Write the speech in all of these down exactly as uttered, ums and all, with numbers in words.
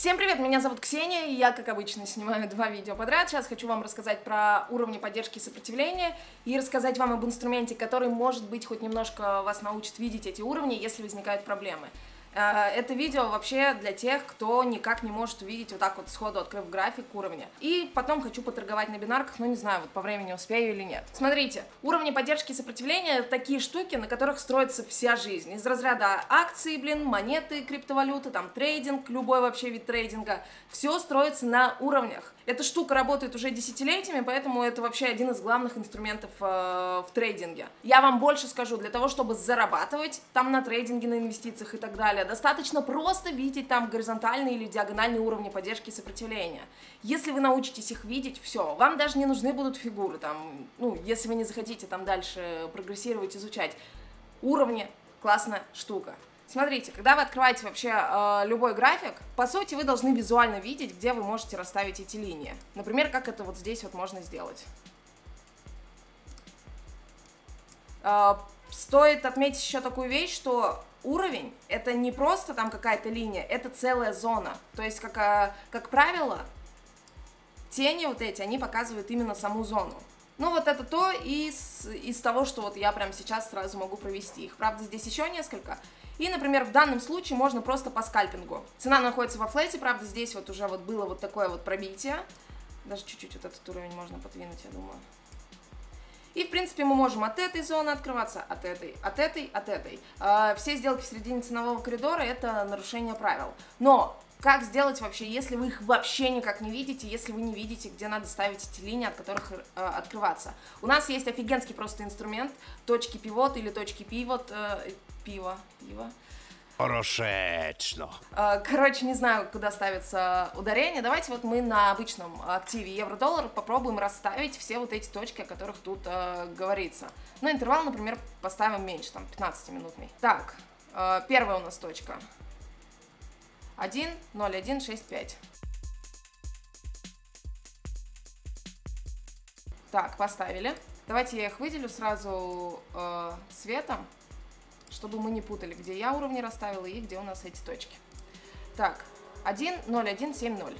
Всем привет, меня зовут Ксения, и я, как обычно, снимаю два видео подряд. Сейчас хочу вам рассказать про уровни поддержки и сопротивления и рассказать вам об инструменте, который, может быть, хоть немножко вас научит видеть эти уровни, если возникают проблемы. Это видео вообще для тех, кто никак не может увидеть вот так вот сходу, открыв график уровня. И потом хочу поторговать на бинарках, но не знаю, вот по времени успею или нет. Смотрите, уровни поддержки и сопротивления — такие штуки, на которых строится вся жизнь. Из разряда акции, блин, монеты, криптовалюты, там трейдинг, любой вообще вид трейдинга. Все строится на уровнях. Эта штука работает уже десятилетиями, поэтому это вообще один из главных инструментов э, в трейдинге. Я вам больше скажу, для того, чтобы зарабатывать там на трейдинге, на инвестициях и так далее, достаточно просто видеть там горизонтальные или диагональные уровни поддержки и сопротивления. Если вы научитесь их видеть, все, вам даже не нужны будут фигуры, там, ну, если вы не захотите там дальше прогрессировать, изучать. Уровни — классная штука. Смотрите, когда вы открываете вообще э, любой график, по сути, вы должны визуально видеть, где вы можете расставить эти линии. Например, как это вот здесь вот можно сделать. Э, стоит отметить еще такую вещь, что уровень — это не просто там какая-то линия, это целая зона. То есть, как, э, как правило, тени вот эти, они показывают именно саму зону. Ну вот это то из, из того, что вот я прямо сейчас сразу могу провести. Их, правда, здесь еще несколько. И, например, в данном случае можно просто по скальпингу. Цена находится во флете, правда, здесь вот уже вот было вот такое вот пробитие. Даже чуть-чуть вот этот уровень можно подвинуть, я думаю. И, в принципе, мы можем от этой зоны открываться, от этой, от этой, от этой. Все сделки в середине ценового коридора — это нарушение правил. Но как сделать вообще, если вы их вообще никак не видите, если вы не видите, где надо ставить эти линии, от которых э, открываться? У нас есть офигенский просто инструмент, точки пивот или точки пивот, э, пиво, пиво. Хорошечно. Э, короче, не знаю, куда ставится ударение. Давайте вот мы на обычном активе евро-доллар попробуем расставить все вот эти точки, о которых тут э, говорится. Ну, интервал, например, поставим меньше, там, пятнадцатиминутный. Так, э, первая у нас точка. один, ноль, один, шесть, пять. Так, поставили. Давайте я их выделю сразу э, цветом, чтобы мы не путали, где я уровни расставила и где у нас эти точки. Так, один, ноль, один, семь, ноль.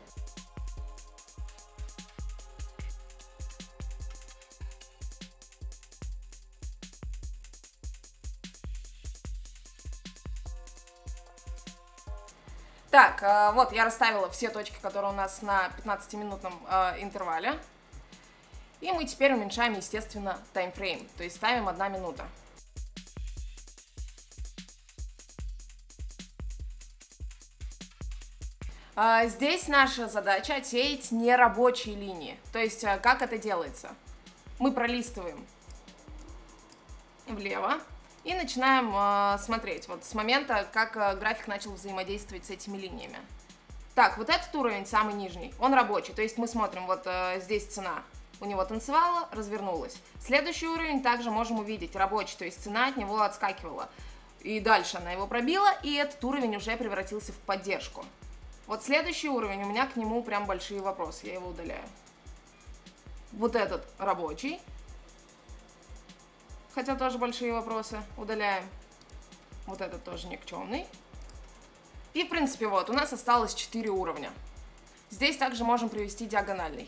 Так, вот я расставила все точки, которые у нас на пятнадцатиминутном э, интервале. И мы теперь уменьшаем, естественно, таймфрейм, то есть ставим одна минута. Э, здесь наша задача отсеять нерабочие линии. То есть, э, как это делается? Мы пролистываем влево. И начинаем э, смотреть, вот с момента, как э, график начал взаимодействовать с этими линиями. Так, вот этот уровень, самый нижний, он рабочий, то есть мы смотрим, вот э, здесь цена у него танцевала, развернулась. Следующий уровень также можем увидеть, рабочий, то есть цена от него отскакивала. И дальше она его пробила, и этот уровень уже превратился в поддержку. Вот следующий уровень, у меня к нему прям большие вопросы, я его удаляю. Вот этот рабочий. Хотя тоже большие вопросы. Удаляем. Вот этот тоже никчемный. И, в принципе, вот, у нас осталось четыре уровня. Здесь также можем привести диагональный.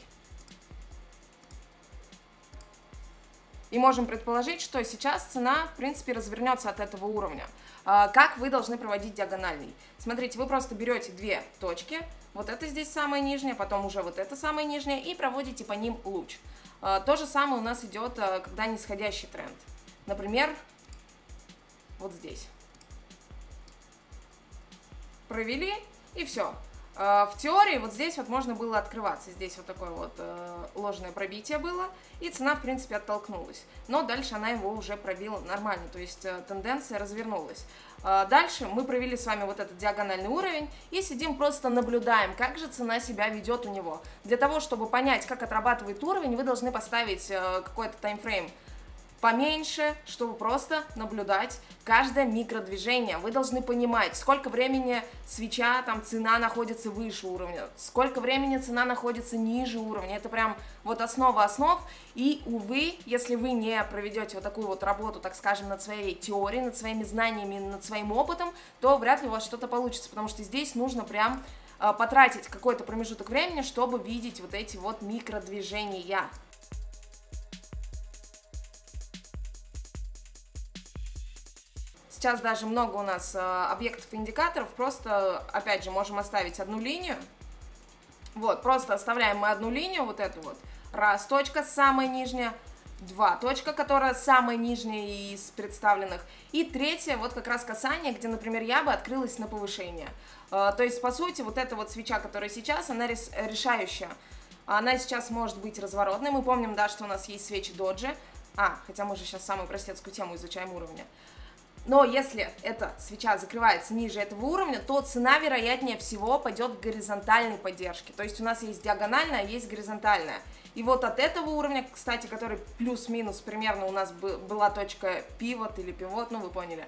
И можем предположить, что сейчас цена, в принципе, развернется от этого уровня. Как вы должны проводить диагональный? Смотрите, вы просто берете две точки. Вот это здесь самая нижняя, потом уже вот это самая нижняя, и проводите по ним луч. То же самое у нас идет, когда нисходящий тренд. Например, вот здесь. Провели, и все. В теории вот здесь вот можно было открываться. Здесь вот такое вот ложное пробитие было, и цена, в принципе, оттолкнулась. Но дальше она его уже пробила нормально, то есть тенденция развернулась. Дальше мы провели с вами вот этот диагональный уровень и сидим просто наблюдаем, как же цена себя ведет у него. Для того, чтобы понять, как отрабатывает уровень, вы должны поставить какой-то таймфрейм поменьше, чтобы просто наблюдать каждое микродвижение. Вы должны понимать, сколько времени свеча, там, цена находится выше уровня, сколько времени цена находится ниже уровня. Это прям вот основа основ. И, увы, если вы не проведете вот такую вот работу, так скажем, над своей теорией, над своими знаниями, над своим опытом, то вряд ли у вас что-то получится, потому что здесь нужно прям потратить какой-то промежуток времени, чтобы видеть вот эти вот микродвижения. Сейчас даже много у нас объектов и индикаторов, просто, опять же, можем оставить одну линию. Вот, просто оставляем мы одну линию, вот эту вот. Раз, точка, самая нижняя. Два, точка, которая самая нижняя из представленных. И третья, вот как раз касание, где, например, я бы открылась на повышение. То есть, по сути, вот эта вот свеча, которая сейчас, она решающая. Она сейчас может быть разворотной. Мы помним, да, что у нас есть свечи доджи. А, хотя мы же сейчас самую простецкую тему изучаем уровня. Но если эта свеча закрывается ниже этого уровня, то цена, вероятнее всего, пойдет к горизонтальной поддержке. То есть у нас есть диагональная, а есть горизонтальная. И вот от этого уровня, кстати, который плюс-минус примерно у нас была точка пивот или пивот, ну вы поняли,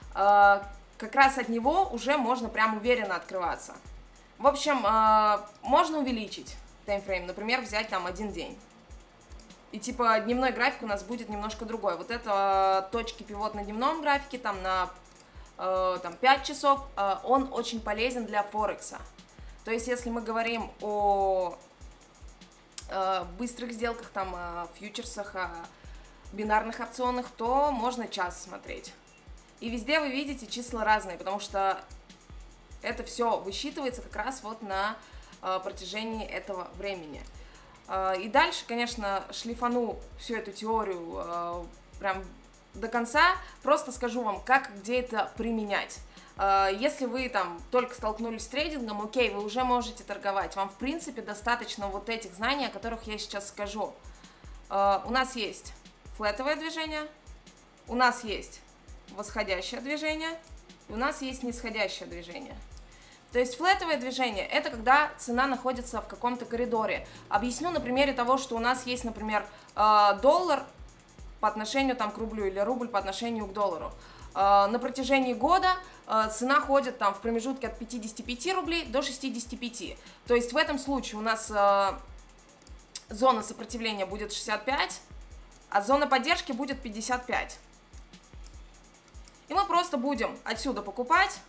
как раз от него уже можно прям уверенно открываться. В общем, можно увеличить таймфрейм, например, взять там один день. И типа дневной график у нас будет немножко другой. Вот это точки пивот на дневном графике, там на э, там, пять часов, э, он очень полезен для Форекса. То есть если мы говорим о э, быстрых сделках, там, о фьючерсах, о бинарных опционах, то можно час смотреть. И везде вы видите числа разные, потому что это все высчитывается как раз вот на э, протяжении этого времени. И дальше, конечно, шлифану всю эту теорию э, прям до конца, просто скажу вам, как, где это применять. Э, если вы там только столкнулись с трейдингом, окей, вы уже можете торговать, вам в принципе достаточно вот этих знаний, о которых я сейчас скажу. Э, у нас есть флетовое движение, у нас есть восходящее движение, и у нас есть нисходящее движение. То есть флетовое движение – это когда цена находится в каком-то коридоре. Объясню на примере того, что у нас есть, например, доллар по отношению там, к рублю или рубль по отношению к доллару. На протяжении года цена ходит там, в промежутке от пятидесяти пяти рублей до шестидесяти пяти. То есть в этом случае у нас зона сопротивления будет шестьдесят пять, а зона поддержки будет пятьдесят пять. И мы просто будем отсюда покупать,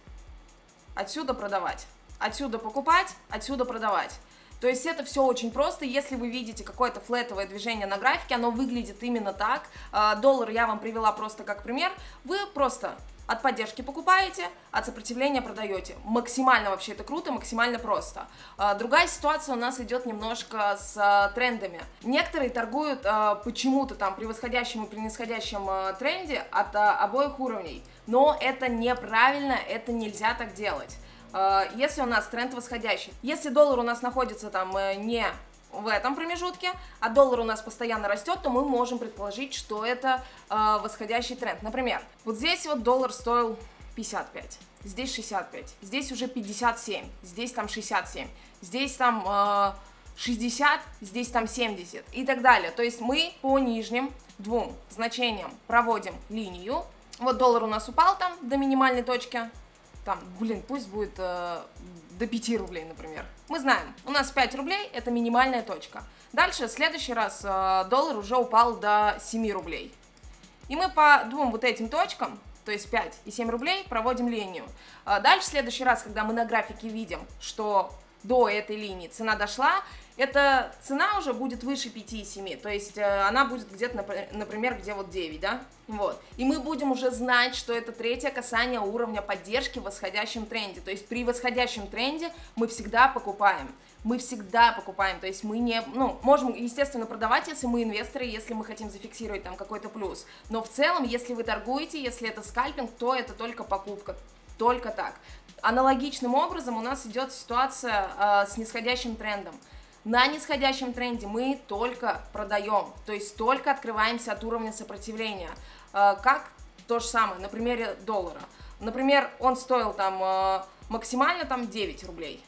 отсюда продавать, отсюда покупать, отсюда продавать. То есть это все очень просто. Если вы видите какое-то флетовое движение на графике, оно выглядит именно так. Доллар я вам привела просто как пример. Вы просто от поддержки покупаете, от сопротивления продаете. Максимально вообще это круто, максимально просто. Другая ситуация у нас идет немножко с трендами. Некоторые торгуют почему-то там при восходящем и при нисходящем тренде от обоих уровней. Но это неправильно, это нельзя так делать. Если у нас тренд восходящий, если доллар у нас находится там не в этом промежутке, а доллар у нас постоянно растет, то мы можем предположить, что это восходящий тренд. Например, вот здесь вот доллар стоил пятьдесят пять, здесь шестьдесят пять, здесь уже пятьдесят семь, здесь там шестьдесят семь, здесь там шестьдесят, здесь там семьдесят и так далее. То есть мы по нижним двум значениям проводим линию. Вот доллар у нас упал там до минимальной точки, там, блин, пусть будет э, до пяти рублей, например. Мы знаем, у нас пять рублей это минимальная точка. Дальше, в следующий раз э, доллар уже упал до семи рублей. И мы по двум вот этим точкам, то есть пять и семь рублей, проводим линию. Э, дальше, в следующий раз, когда мы на графике видим, что до этой линии цена дошла, эта цена уже будет выше пяти и семи, то есть э, она будет где-то, например, где вот девять, да? Вот. И мы будем уже знать, что это третье касание уровня поддержки в восходящем тренде. То есть при восходящем тренде мы всегда покупаем. Мы всегда покупаем, то есть мы не, ну, можем, естественно, продавать, если мы инвесторы, если мы хотим зафиксировать там какой-то плюс. Но в целом, если вы торгуете, если это скальпинг, то это только покупка, только так. Аналогичным образом у нас идет ситуация э, с нисходящим трендом. На нисходящем тренде мы только продаем, то есть только открываемся от уровня сопротивления. Э, как то же самое на примере доллара. Например, он стоил там э, максимально там девять рублей.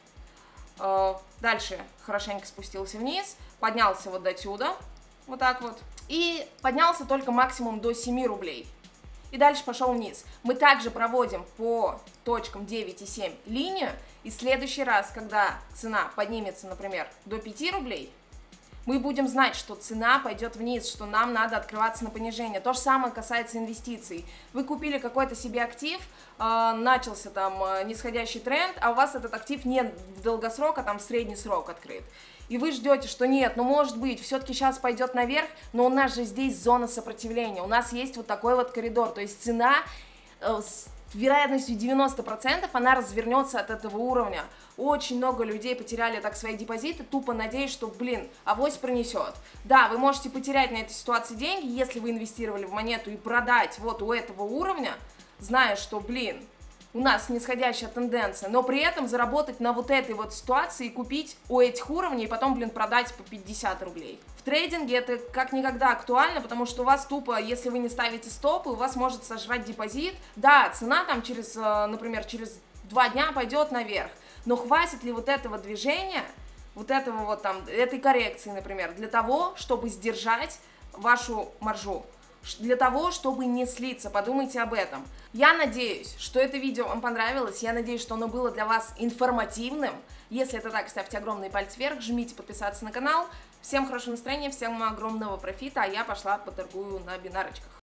Э, дальше хорошенько спустился вниз, поднялся вот до сюда, вот так вот, и поднялся только максимум до семи рублей. И дальше пошел вниз. Мы также проводим по точкам девять и семь линию, и в следующий раз, когда цена поднимется, например, до пяти рублей, мы будем знать, что цена пойдет вниз, что нам надо открываться на понижение. То же самое касается инвестиций. Вы купили какой-то себе актив, э, начался там э, нисходящий тренд, а у вас этот актив не в долгосрок, а там в средний срок открыт. И вы ждете, что нет, ну может быть, все-таки сейчас пойдет наверх, но у нас же здесь зона сопротивления, у нас есть вот такой вот коридор, то есть цена э, с вероятностью девяносто процентов она развернется от этого уровня. Очень много людей потеряли так свои депозиты, тупо надеясь, что, блин, авось пронесет. Да, вы можете потерять на этой ситуации деньги, если вы инвестировали в монету и продать вот у этого уровня, зная, что, блин, у нас нисходящая тенденция, но при этом заработать на вот этой вот ситуации и купить у этих уровней и потом, блин, продать по пятьдесят рублей. В трейдинге это как никогда актуально, потому что у вас тупо, если вы не ставите стопы, у вас может сожрать депозит. Да, цена там через, например, через два дня пойдет наверх, но хватит ли вот этого движения, вот этого вот там, этой коррекции, например, для того, чтобы сдержать вашу маржу? Для того, чтобы не слиться, подумайте об этом. Я надеюсь, что это видео вам понравилось, я надеюсь, что оно было для вас информативным. Если это так, ставьте огромный палец вверх, жмите подписаться на канал. Всем хорошего настроения, всем огромного профита, а я пошла поторгую на бинарочках.